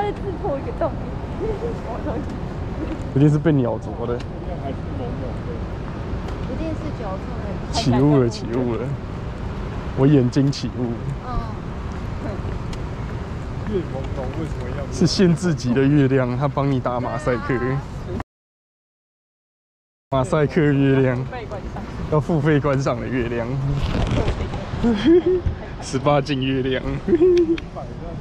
再刺破一个洞。 一定是被鸟啄的。 一定是酒醋的。 起雾了，起雾了！我眼睛起雾。 越朦胧为什么要？ 是限制级的月亮，他帮你打马赛克。马赛克月亮，要付费观赏的月亮。18禁月亮。